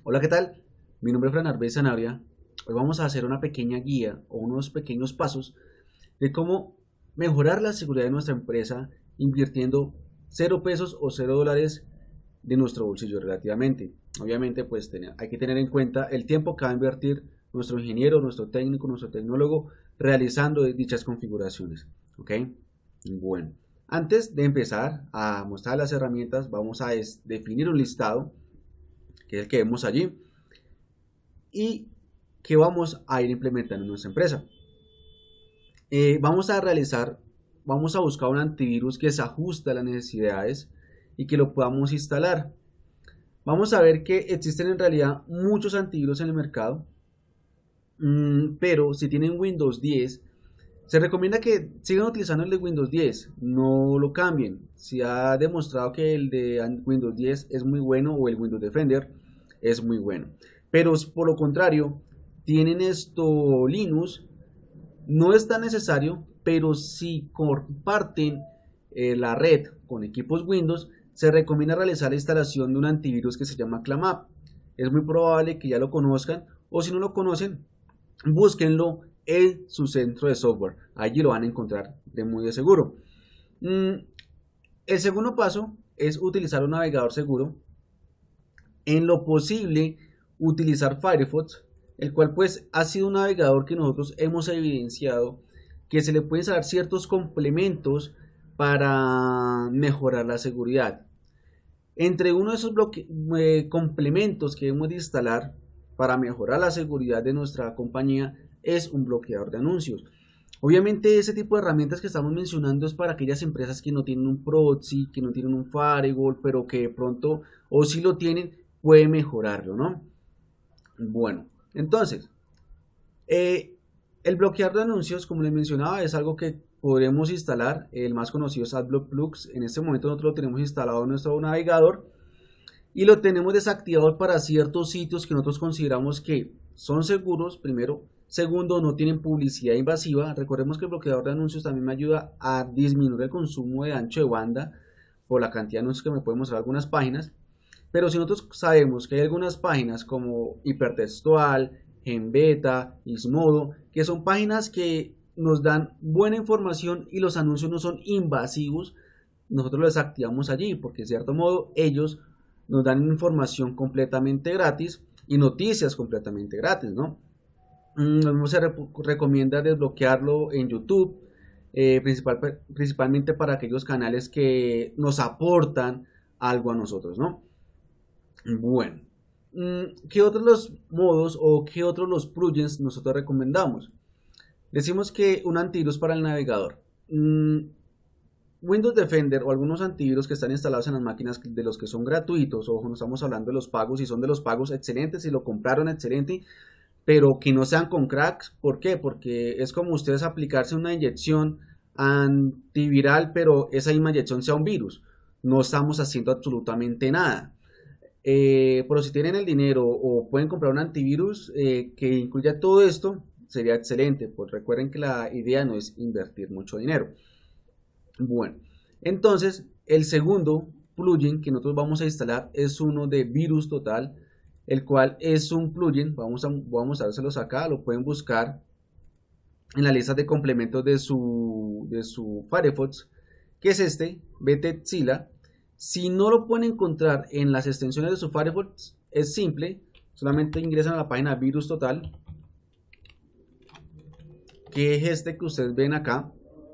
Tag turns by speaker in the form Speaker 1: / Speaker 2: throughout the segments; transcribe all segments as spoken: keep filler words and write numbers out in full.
Speaker 1: Hola, ¿qué tal? Mi nombre es Fran Arbey Sanabria. Hoy vamos a hacer una pequeña guía o unos pequeños pasos de cómo mejorar la seguridad de nuestra empresa invirtiendo cero pesos o cero dólares de nuestro bolsillo relativamente. Obviamente, pues tener- hay que tener en cuenta el tiempo que va a invertir nuestro ingeniero, nuestro técnico, nuestro tecnólogo realizando dichas configuraciones. ¿Ok? Bueno, antes de empezar a mostrar las herramientas, vamos a definir un listado que es el que vemos allí y que vamos a ir implementando en nuestra empresa. Eh, vamos a realizar, vamos a buscar un antivirus que se ajuste a las necesidades y que lo podamos instalar. Vamos a ver que existen en realidad muchos antivirus en el mercado, mmm, pero si tienen Windows diez, se recomienda que sigan utilizando el de Windows diez, no lo cambien. Se ha demostrado que el de Windows diez es muy bueno o el Windows Defender es muy bueno. Pero por lo contrario, tienen esto Linux, no es tan necesario, pero si comparten eh, la red con equipos Windows, se recomienda realizar la instalación de un antivirus que se llama Clamap. Es muy probable que ya lo conozcan o si no lo conocen, búsquenlo en su centro de software. Allí lo van a encontrar de muy de seguro. Mm, el segundo paso es utilizar un navegador seguro. En lo posible, utilizar Firefox, el cual pues ha sido un navegador que nosotros hemos evidenciado que se le pueden instalar ciertos complementos para mejorar la seguridad. Entre uno de esos eh, complementos que hemos de instalar para mejorar la seguridad de nuestra compañía es un bloqueador de anuncios. Obviamente ese tipo de herramientas que estamos mencionando es para aquellas empresas que no tienen un proxy, que no tienen un firewall, pero que de pronto, o si lo tienen, puede mejorarlo, ¿no? Bueno, entonces, eh, el bloqueador de anuncios, como les mencionaba, es algo que podremos instalar. El más conocido es AdBlock Plus. En este momento nosotros lo tenemos instalado en nuestro navegador y lo tenemos desactivado para ciertos sitios que nosotros consideramos que son seguros, primero. Segundo, no tienen publicidad invasiva. Recordemos que el bloqueador de anuncios también me ayuda a disminuir el consumo de ancho de banda por la cantidad de anuncios que me pueden mostrar algunas páginas. Pero si nosotros sabemos que hay algunas páginas como Hipertextual, Genbeta, Gizmodo, que son páginas que nos dan buena información y los anuncios no son invasivos, nosotros lo desactivamos allí porque de cierto modo ellos nos dan información completamente gratis y noticias completamente gratis, ¿no? Lo mismo se re recomienda desbloquearlo en YouTube, eh, principal, principalmente para aquellos canales que nos aportan algo a nosotros, ¿no? Bueno, ¿qué otros los modos o qué otros los plugins nosotros recomendamos? Decimos que un antivirus para el navegador. Windows Defender o algunos antivirus que están instalados en las máquinas de los que son gratuitos, ojo, no estamos hablando de los pagos, si son de los pagos excelentes, si lo compraron excelente, pero que no sean con cracks. ¿Por qué? Porque es como ustedes aplicarse una inyección antiviral, pero esa misma inyección sea un virus. No estamos haciendo absolutamente nada. Eh, pero si tienen el dinero o pueden comprar un antivirus eh, que incluya todo esto, sería excelente. Pues recuerden que la idea no es invertir mucho dinero. Bueno, entonces el segundo plugin que nosotros vamos a instalar es uno de Virus Total, el cual es un plugin, vamos a, vamos a dárselos acá, lo pueden buscar en la lista de complementos de su, de su Firefox, que es este, Betezilla. Si no lo pueden encontrar en las extensiones de su Firefox, es simple, solamente ingresan a la página Virus Total, que es este que ustedes ven acá.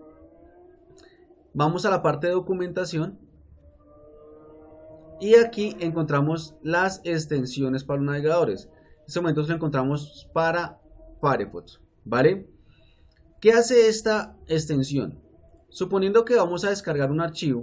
Speaker 1: Vamos a la parte de documentación y aquí encontramos las extensiones para los navegadores. En este momento lo encontramos para Firefox, ¿vale? ¿Qué hace esta extensión? Suponiendo que vamos a descargar un archivo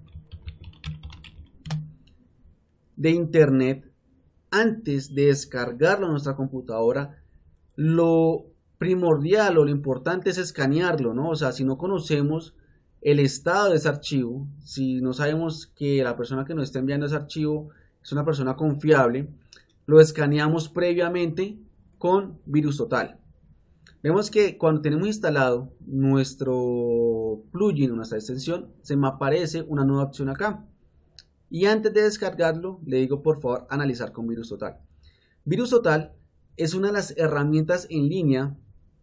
Speaker 1: de internet, antes de descargarlo a nuestra computadora, lo primordial o lo importante es escanearlo, ¿no? O sea, si no conocemos el estado de ese archivo, si no sabemos que la persona que nos está enviando ese archivo es una persona confiable, lo escaneamos previamente con Virus Total. Vemos que cuando tenemos instalado nuestro plugin o nuestra extensión, se me aparece una nueva opción acá. Y antes de descargarlo, le digo por favor analizar con Virus Total. Virus Total es una de las herramientas en línea.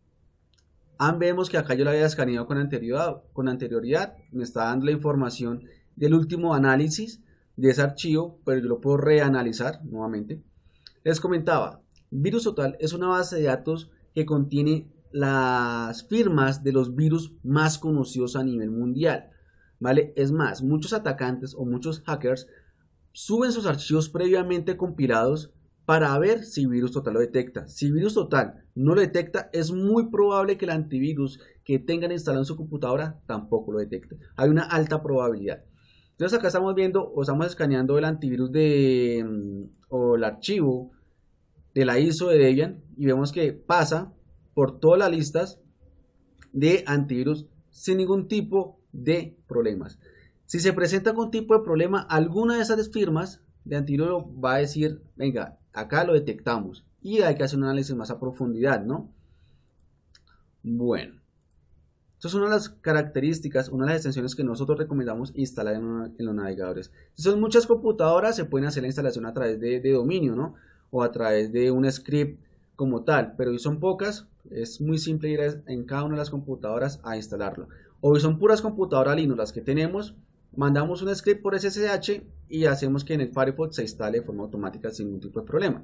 Speaker 1: Ah, vemos que acá yo la había escaneado con anterioridad, con anterioridad, me está dando la información del último análisis de ese archivo, pero yo lo puedo reanalizar nuevamente. Les comentaba, Virus Total es una base de datos que contiene las firmas de los virus más conocidos a nivel mundial, ¿vale? Es más, muchos atacantes o muchos hackers suben sus archivos previamente compilados para ver si Virus Total lo detecta. Si Virus Total no lo detecta, es muy probable que el antivirus que tengan instalado en su computadora tampoco lo detecte. Hay una alta probabilidad. Entonces acá estamos viendo o estamos escaneando el antivirus de o el archivo de la I S O de Debian y vemos que pasa por todas las listas de antivirus sin ningún tipo de problemas. Si se presenta algún tipo de problema, alguna de esas firmas de antivirus va a decir, venga, acá lo detectamos y hay que hacer un análisis más a profundidad, ¿no? Bueno, esto es una de las características, una de las extensiones que nosotros recomendamos instalar en, una, en los navegadores. Si son muchas computadoras, se pueden hacer la instalación a través de, de dominio, ¿no? O a través de un script como tal, pero si son pocas, es muy simple ir en cada una de las computadoras a instalarlo. O si son puras computadoras Linux las que tenemos, mandamos un script por S S H y hacemos que en el Firefox se instale de forma automática sin ningún tipo de problema.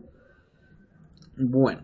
Speaker 1: Bueno,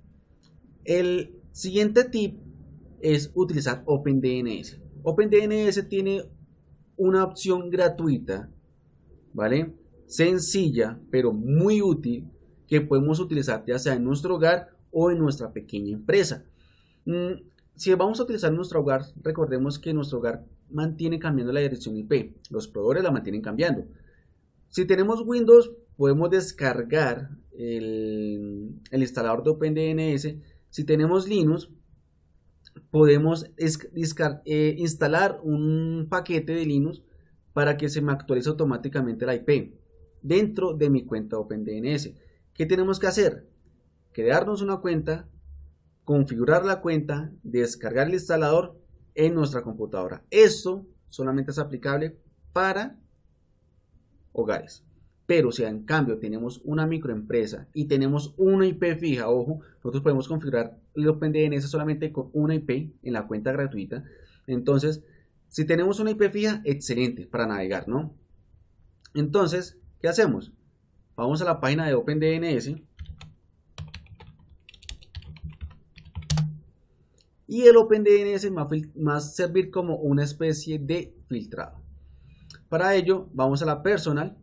Speaker 1: el siguiente tip es utilizar OpenDNS. OpenDNS tiene una opción gratuita, ¿vale? Sencilla, pero muy útil, que podemos utilizar ya sea en nuestro hogar o en nuestra pequeña empresa. Mm, si vamos a utilizar nuestro hogar, recordemos que nuestro hogar mantiene cambiando la dirección I P. Los proveedores la mantienen cambiando. Si tenemos Windows, podemos descargar el, el instalador de OpenDNS. Si tenemos Linux, podemos eh, instalar un paquete de Linux para que se me actualice automáticamente la I P dentro de mi cuenta OpenDNS. ¿Qué tenemos que hacer? Crearnos una cuenta, configurar la cuenta, descargar el instalador en nuestra computadora. Esto solamente es aplicable para hogares. Pero si en cambio tenemos una microempresa y tenemos una I P fija, ojo, nosotros podemos configurar el OpenDNS solamente con una I P en la cuenta gratuita. Entonces, si tenemos una I P fija, excelente para navegar, ¿no? Entonces, ¿qué hacemos? Vamos a la página de OpenDNS y el OpenDNS va a servir como una especie de filtrado. Para ello, vamos a la personal,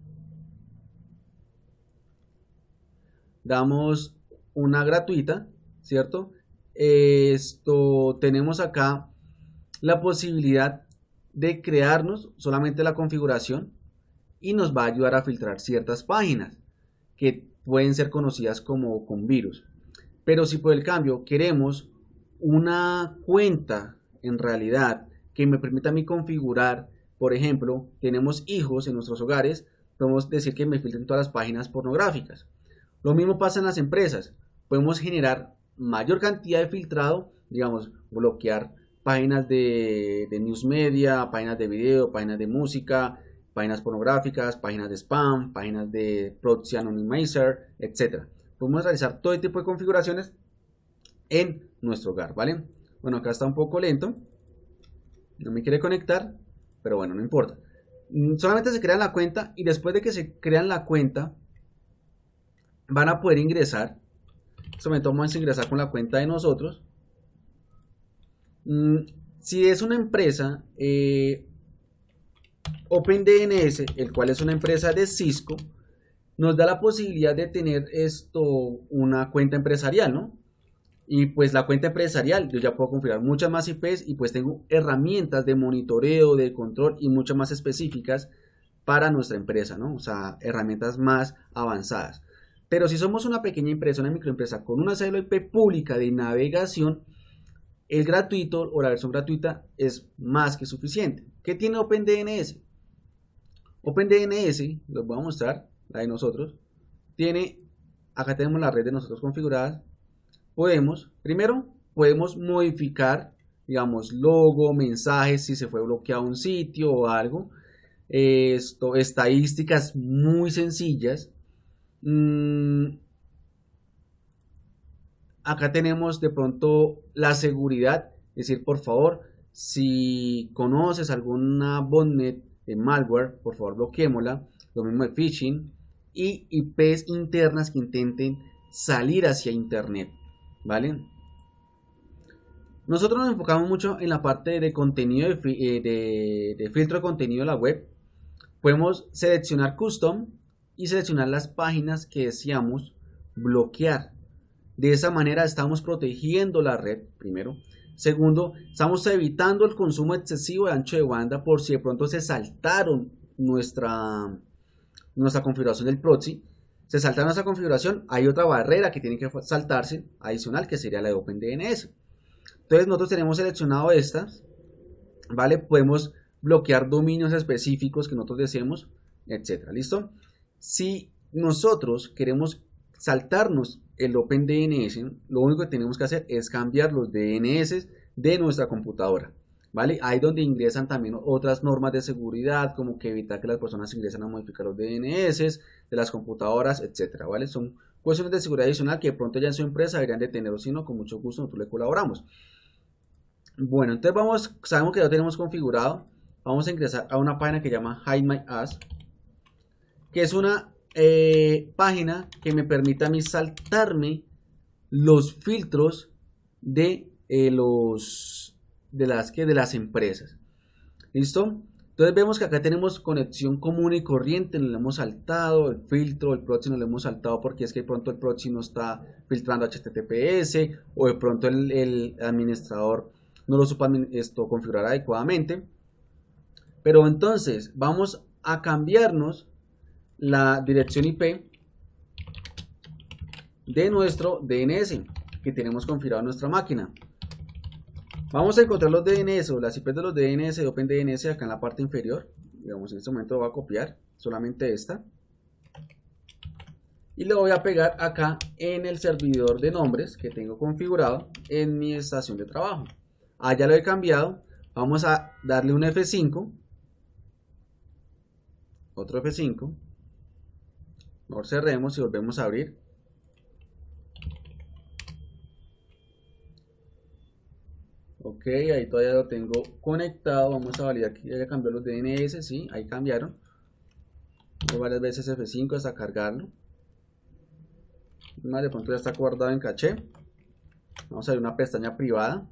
Speaker 1: damos una gratuita, ¿cierto? Esto tenemos acá la posibilidad de crearnos solamente la configuración y nos va a ayudar a filtrar ciertas páginas que pueden ser conocidas como con virus. Pero si por el cambio queremos una cuenta en realidad que me permita a mí configurar, por ejemplo, tenemos hijos en nuestros hogares, podemos decir que me filtren todas las páginas pornográficas. Lo mismo pasa en las empresas. Podemos generar mayor cantidad de filtrado, digamos, bloquear páginas de, de news media, páginas de video, páginas de música, páginas pornográficas, páginas de spam, páginas de proxy anonymizer, etcétera. Podemos realizar todo tipo de configuraciones en nuestro hogar, ¿vale? Bueno, acá está un poco lento, no me quiere conectar, pero bueno, no importa. Solamente se crean la cuenta y después de que se crean la cuenta, van a poder ingresar. En este momento vamos a ingresar con la cuenta de nosotros. Si es una empresa, eh, OpenDNS, el cual es una empresa de Cisco, nos da la posibilidad de tener esto, una cuenta empresarial, ¿no? Y pues la cuenta empresarial, yo ya puedo configurar muchas más I Pes y pues tengo herramientas de monitoreo, de control y muchas más específicas para nuestra empresa, ¿no? O sea, herramientas más avanzadas. Pero si somos una pequeña empresa, una microempresa con una cédula I P pública de navegación, el gratuito o la versión gratuita es más que suficiente. ¿Qué tiene OpenDNS? OpenDNS, les voy a mostrar, la de nosotros, tiene, acá tenemos la red de nosotros configurada. Podemos, primero, podemos modificar, digamos, logo, mensajes, si se fue bloqueado un sitio o algo. Esto, estadísticas muy sencillas. Mm, acá tenemos de pronto la seguridad, es decir, por favor, si conoces alguna botnet de malware, por favor bloqueémosla. Lo mismo de phishing y I Pes internas que intenten salir hacia internet, ¿vale? Nosotros nos enfocamos mucho en la parte de contenido de, de, de filtro de contenido de la web. Podemos seleccionar custom y seleccionar las páginas que deseamos bloquear. De esa manera estamos protegiendo la red, primero. Segundo, estamos evitando el consumo excesivo de ancho de banda por si de pronto se saltaron nuestra, nuestra configuración del proxy. Se saltaron nuestra configuración, hay otra barrera que tiene que saltarse adicional, que sería la de OpenDNS. Entonces nosotros tenemos seleccionado estas, ¿vale? Podemos bloquear dominios específicos que nosotros deseemos, etcétera. ¿Listo? Si nosotros queremos saltarnos el OpenDNS, lo único que tenemos que hacer es cambiar los D N S de nuestra computadora, ¿vale? Ahí donde ingresan también otras normas de seguridad, como que evitar que las personas ingresen a modificar los D N S de las computadoras, etcétera, ¿vale? Son cuestiones de seguridad adicional que de pronto ya en su empresa deberían de tener, o si no, con mucho gusto nosotros le colaboramos. Bueno, entonces vamos, sabemos que ya lo tenemos configurado. Vamos a ingresar a una página que se llama Hide My Ass, que es una eh, página que me permite a mí saltarme los filtros de eh, los de las que de las empresas. ¿Listo? Entonces vemos que acá tenemos conexión común y corriente, nos lo hemos saltado, el filtro, el proxy nos lo hemos saltado porque es que de pronto el proxy no está filtrando H T T P S o de pronto el, el administrador no lo supo esto configurar adecuadamente. Pero entonces vamos a cambiarnos la dirección I P de nuestro D N S que tenemos configurado en nuestra máquina. Vamos a encontrar los D N S o las I Pes de los D N S de OpenDNS acá en la parte inferior. Digamos, en este momento voy a copiar solamente esta y le voy a pegar acá en el servidor de nombres que tengo configurado en mi estación de trabajo. Ah, ya lo he cambiado. Vamos a darle un F cinco, otro F cinco, mejor cerremos y volvemos a abrir. Ok, ahí todavía lo tengo conectado. Vamos a validar que ya cambió los D N S. Sí, ahí cambiaron. Voy varias veces F cinco hasta cargarlo. De pronto ya está guardado en caché. Vamos a ver una pestaña privada.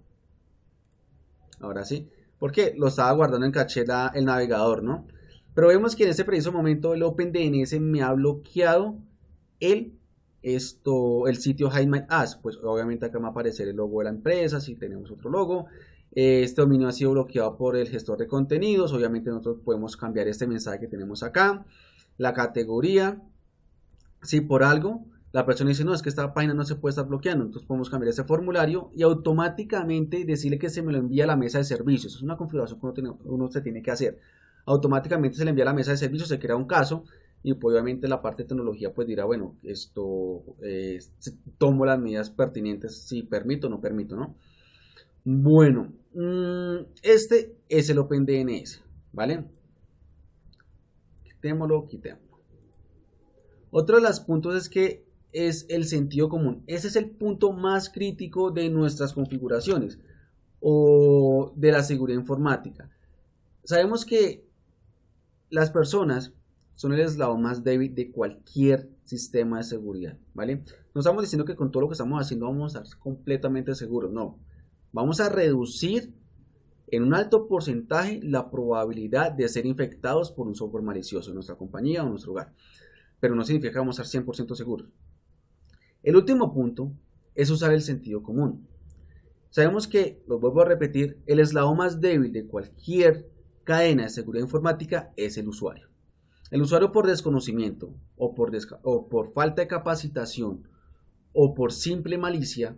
Speaker 1: Ahora sí, porque lo estaba guardando en caché la, el navegador, ¿no? Pero vemos que en este preciso momento el OpenDNS me ha bloqueado el esto el sitio Hide My Ass. Pues obviamente acá me va a aparecer el logo de la empresa si tenemos otro logo. Este dominio ha sido bloqueado por el gestor de contenidos. Obviamente nosotros podemos cambiar este mensaje que tenemos acá, la categoría. Si por algo la persona dice no, es que esta página no se puede estar bloqueando, entonces podemos cambiar ese formulario y automáticamente decirle que se me lo envía a la mesa de servicios. Es una configuración que uno, tiene, uno se tiene que hacer. Automáticamente se le envía a la mesa de servicios, se crea un caso. Y pues, obviamente la parte de tecnología pues dirá, bueno, esto eh, tomo las medidas pertinentes, si permito o no permito, ¿no? Bueno, este es el OpenDNS, ¿vale? Quitémoslo, quitémoslo. Otro de los puntos es que es el sentido común. Ese es el punto más crítico de nuestras configuraciones o de la seguridad informática. Sabemos que las personas son el eslabón más débil de cualquier sistema de seguridad, ¿vale? No estamos diciendo que con todo lo que estamos haciendo vamos a estar completamente seguros, no. Vamos a reducir en un alto porcentaje la probabilidad de ser infectados por un software malicioso en nuestra compañía o en nuestro hogar, pero no significa que vamos a estar cien por ciento seguros. El último punto es usar el sentido común. Sabemos que, lo vuelvo a repetir, el eslabón más débil de cualquier cadena de seguridad informática es el usuario. El usuario por desconocimiento o por, desca o por falta de capacitación o por simple malicia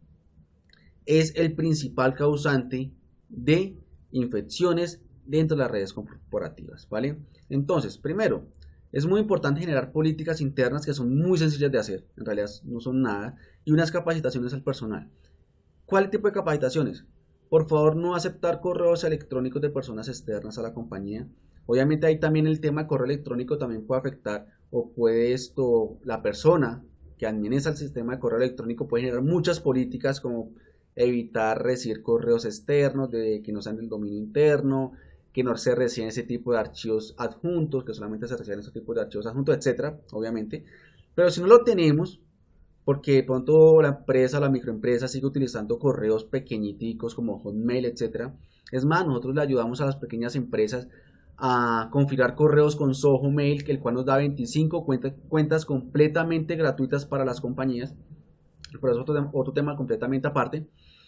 Speaker 1: es el principal causante de infecciones dentro de las redes corporativas, ¿vale? Entonces, primero, es muy importante generar políticas internas que son muy sencillas de hacer, en realidad no son nada, y unas capacitaciones al personal. ¿Cuál tipo de capacitaciones? Por favor, no aceptar correos electrónicos de personas externas a la compañía. Obviamente ahí también el tema de correo electrónico también puede afectar o puede esto, la persona que administra el sistema de correo electrónico puede generar muchas políticas como evitar recibir correos externos de que no sean del dominio interno, que no se reciben ese tipo de archivos adjuntos, que solamente se reciben ese tipo de archivos adjuntos, etcétera, obviamente. Pero si no lo tenemos, porque de pronto la empresa, la microempresa sigue utilizando correos pequeñiticos como Hotmail, etcétera. Es más, nosotros le ayudamos a las pequeñas empresas a configurar correos con Zoho Mail, que el cual nos da veinticinco cuentas, cuentas completamente gratuitas para las compañías. Pero eso es otro, otro tema completamente aparte.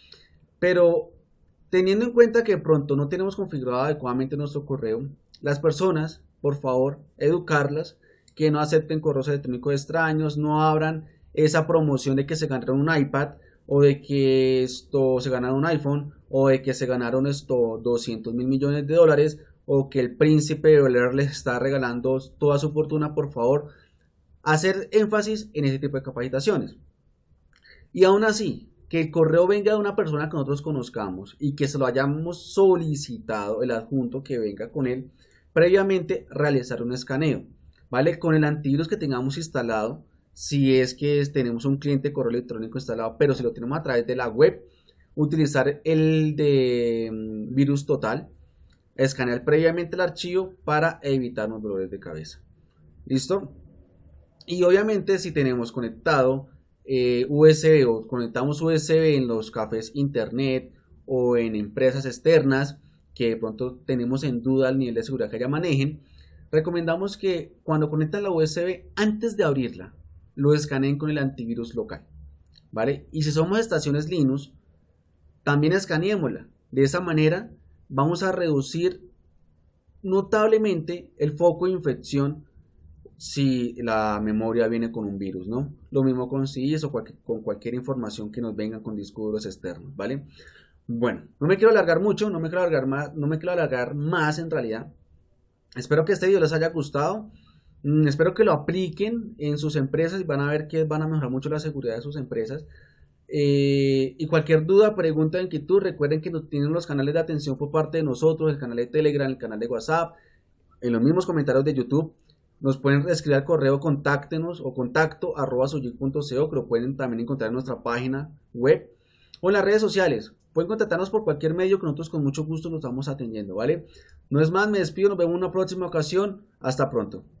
Speaker 1: Pero teniendo en cuenta que de pronto no tenemos configurado adecuadamente nuestro correo, las personas, por favor, educarlas, que no acepten correos electrónicos extraños, no abran esa promoción de que se ganaron un iPad o de que esto se ganaron un iPhone o de que se ganaron esto doscientos mil millones de dólares o que el príncipe de Bel Air les está regalando toda su fortuna. Por favor, hacer énfasis en ese tipo de capacitaciones. Y aún así, que el correo venga de una persona que nosotros conozcamos y que se lo hayamos solicitado, el adjunto que venga con él, previamente realizar un escaneo, ¿vale? Con el antivirus que tengamos instalado, si es que tenemos un cliente de correo electrónico instalado, pero si lo tenemos a través de la web, utilizar el de virus total, escanear previamente el archivo para evitarnos dolores de cabeza. ¿Listo? Y obviamente si tenemos conectado eh, U S B o conectamos U S B en los cafés internet o en empresas externas que de pronto tenemos en duda el nivel de seguridad que ya manejen, recomendamos que cuando conectan la U S B, antes de abrirla, lo escaneen con el antivirus local, ¿vale? Y si somos estaciones Linux, también escaneémosla. De esa manera vamos a reducir notablemente el foco de infección si la memoria viene con un virus, ¿no? Lo mismo con C I S o cualquier, con cualquier información que nos venga con discos duros externos, ¿vale? Bueno, no me quiero alargar mucho, no me quiero alargar más, no me quiero alargar más en realidad. Espero que este video les haya gustado. Mm, espero que lo apliquen en sus empresas y van a ver que van a mejorar mucho la seguridad de sus empresas. Eh, y cualquier duda, pregunta, inquietud, recuerden que tienen los canales de atención por parte de nosotros, el canal de Telegram, el canal de WhatsApp, en los mismos comentarios de YouTube. Nos pueden escribir al correo contáctenos o contacto arroba soygeek punto co, que lo pueden también encontrar en nuestra página web o en las redes sociales. Pueden contactarnos por cualquier medio que nosotros con mucho gusto nos estamos atendiendo, ¿vale? No es más, me despido, nos vemos en una próxima ocasión. Hasta pronto.